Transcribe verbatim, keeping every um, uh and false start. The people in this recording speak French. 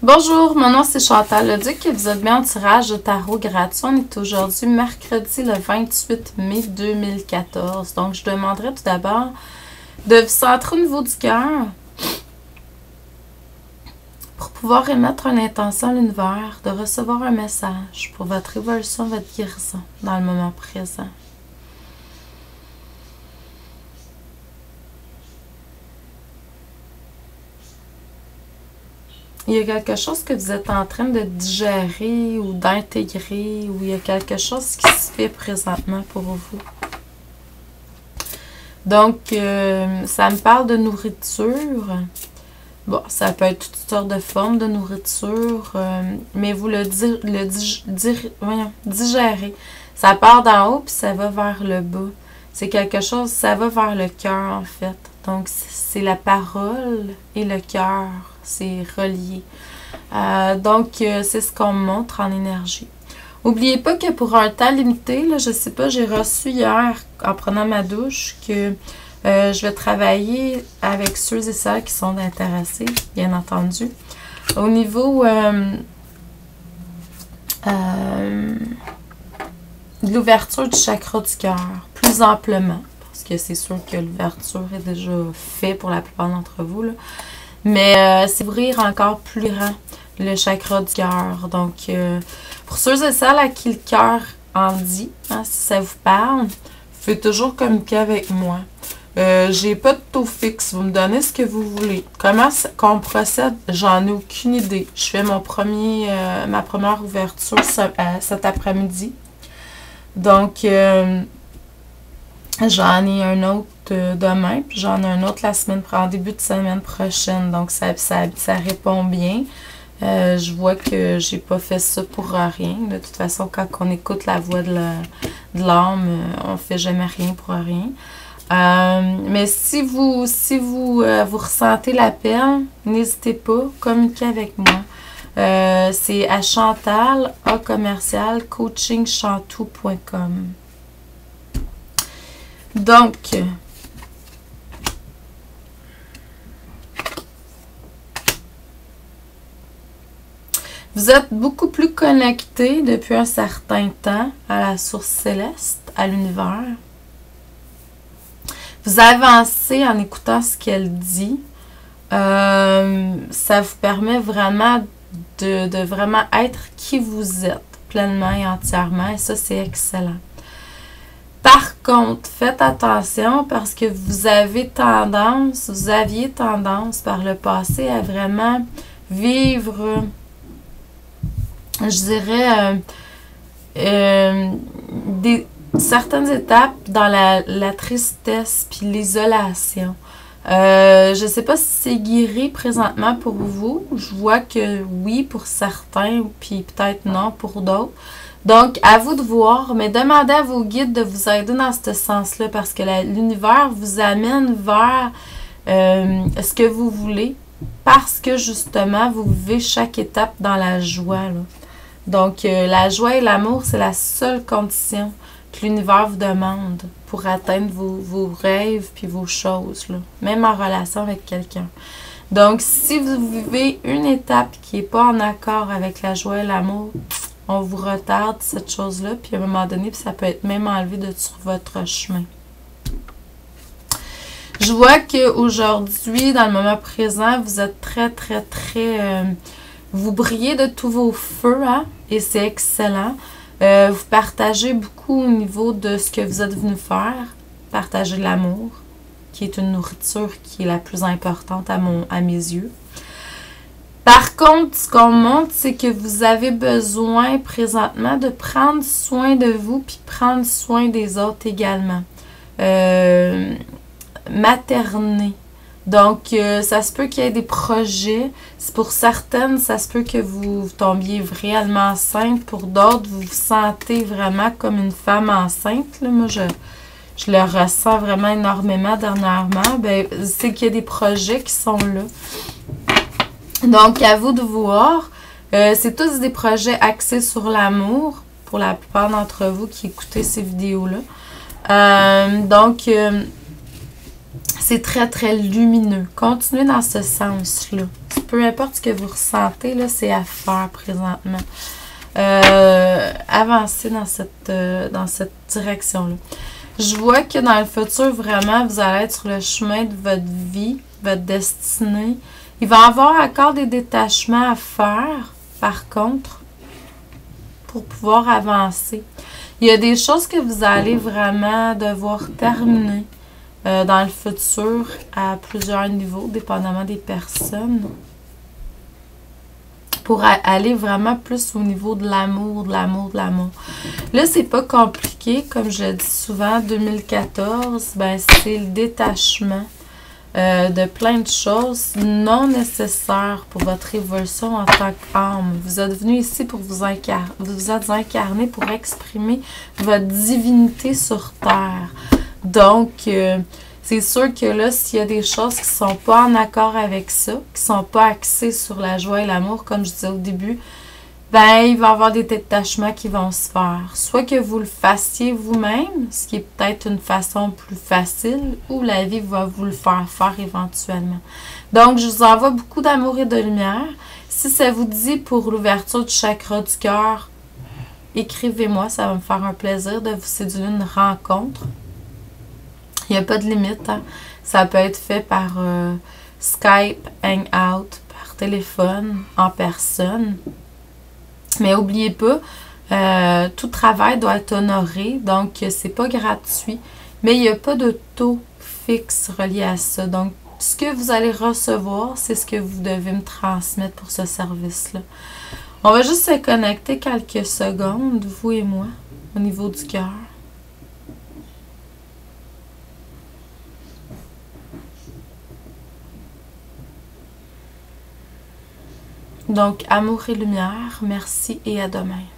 Bonjour, mon nom c'est Chantal Leduc et vous êtes bien en tirage de tarot gratuit. On est aujourd'hui mercredi le vingt-huit mai deux mille quatorze. Donc, je demanderai tout d'abord de vous centrer au niveau du cœur pour pouvoir émettre une intention à l'univers, de recevoir un message pour votre évolution, votre guérison dans le moment présent. Il y a quelque chose que vous êtes en train de digérer ou d'intégrer, ou il y a quelque chose qui se fait présentement pour vous. Donc, euh, ça me parle de nourriture. Bon, ça peut être toutes sortes de formes de nourriture, euh, mais vous le, di le dig dir voyons, digérez. Ça part d'en haut puis ça va vers le bas. C'est quelque chose, ça va vers le cœur en fait. Donc, c'est la parole et le cœur. C'est relié. Euh, donc, euh, c'est ce qu'on me montre en énergie. N'oubliez pas que pour un temps limité, là, je ne sais pas, j'ai reçu hier, en prenant ma douche, que euh, je vais travailler avec ceux et celles qui sont intéressés, bien entendu. Au niveau euh, euh, de l'ouverture du chakra du cœur, plus amplement, parce que c'est sûr que l'ouverture est déjà faite pour la plupart d'entre vous, là. Mais euh, c'est ouvrir encore plus grand le chakra du cœur. Donc, euh, pour ceux et celles à qui le cœur en dit, hein, si ça vous parle, vous pouvez toujours communiquer avec moi. Euh, j'ai pas de taux fixe. Vous me donnez ce que vous voulez. Comment qu'on procède, j'en ai aucune idée. Je fais mon premier, euh, ma première ouverture ce, euh, cet après-midi. Donc, euh, j'en ai un autre demain, puis j'en ai un autre la semaine en début de semaine prochaine. Donc, ça, ça, ça répond bien. Euh, je vois que j'ai pas fait ça pour rien. De toute façon, quand on écoute la voix de l'âme, on fait jamais rien pour rien. Euh, mais si vous, si vous, euh, vous ressentez l'appel, n'hésitez pas, communiquez avec moi. Euh, C'est à Chantal, A commercial, coaching chantou point com. Donc, vous êtes beaucoup plus connecté depuis un certain temps à la source céleste, à l'univers. Vous avancez en écoutant ce qu'elle dit. Euh, ça vous permet vraiment de, de vraiment être qui vous êtes, pleinement et entièrement. Et ça, c'est excellent. Par contre, faites attention parce que vous avez tendance, vous aviez tendance par le passé à vraiment vivre, je dirais, euh, euh, des, certaines étapes dans la, la tristesse puis l'isolation. Euh, je ne sais pas si c'est guéri présentement pour vous. Je vois que oui pour certains, puis peut-être non pour d'autres. Donc, à vous de voir, mais demandez à vos guides de vous aider dans ce sens-là parce que l'univers vous amène vers euh, ce que vous voulez parce que justement, vous vivez chaque étape dans la joie, là. Donc, euh, la joie et l'amour, c'est la seule condition que l'univers vous demande pour atteindre vos, vos rêves puis vos choses, là, même en relation avec quelqu'un. Donc, si vous vivez une étape qui n'est pas en accord avec la joie et l'amour, on vous retarde cette chose-là, puis à un moment donné, puis ça peut être même enlevé de sur votre chemin. Je vois qu'aujourd'hui, dans le moment présent, vous êtes très, très, très... Euh, vous brillez de tous vos feux, hein, et c'est excellent. Euh, vous partagez beaucoup au niveau de ce que vous êtes venu faire. Partagez l'amour, qui est une nourriture qui est la plus importante à, mon, à mes yeux. Par contre, ce qu'on montre, c'est que vous avez besoin présentement de prendre soin de vous puis prendre soin des autres également. Euh, materner. Donc, euh, ça se peut qu'il y ait des projets. Pour certaines, ça se peut que vous tombiez réellement enceinte. Pour d'autres, vous vous sentez vraiment comme une femme enceinte. Là, moi, je, je le ressens vraiment énormément dernièrement. Ben, c'est qu'il y a des projets qui sont là. Donc, à vous de voir. Euh, c'est tous des projets axés sur l'amour, pour la plupart d'entre vous qui écoutez ces vidéos-là. Euh, donc, euh, C'est très, très lumineux. Continuez dans ce sens-là. Peu importe ce que vous ressentez, là, c'est à faire présentement. Euh, avancez dans cette, euh, dans cette direction-là. Je vois que dans le futur, vraiment, vous allez être sur le chemin de votre vie, votre destinée. Il va y avoir encore des détachements à faire, par contre, pour pouvoir avancer. Il y a des choses que vous allez vraiment devoir terminer euh, dans le futur à plusieurs niveaux, dépendamment des personnes, pour aller vraiment plus au niveau de l'amour, de l'amour, de l'amour. Là, c'est pas compliqué, comme je le dis souvent, deux mille quatorze, ben c'est le détachement euh, de plein de choses non nécessaires pour votre évolution en tant qu'âme. Vous êtes venu ici pour vous incarner, vous êtes incarné pour exprimer votre divinité sur Terre. Donc, euh, c'est sûr que là, s'il y a des choses qui ne sont pas en accord avec ça, qui ne sont pas axées sur la joie et l'amour, comme je disais au début, ben il va y avoir des détachements qui vont se faire. Soit que vous le fassiez vous-même, ce qui est peut-être une façon plus facile, ou la vie va vous le faire faire éventuellement. Donc, je vous envoie beaucoup d'amour et de lumière. Si ça vous dit pour l'ouverture du chakra du cœur, écrivez-moi, ça va me faire un plaisir de vous céduler une rencontre. Il n'y a pas de limite. Hein? Ça peut être fait par euh, Skype, Hangout, par téléphone, en personne. Mais n'oubliez pas, euh, tout travail doit être honoré, donc c'est pas gratuit. Mais il n'y a pas de taux fixe relié à ça. Donc, ce que vous allez recevoir, c'est ce que vous devez me transmettre pour ce service-là. On va juste se connecter quelques secondes, vous et moi, au niveau du cœur. Donc, amour et lumière, merci et à demain.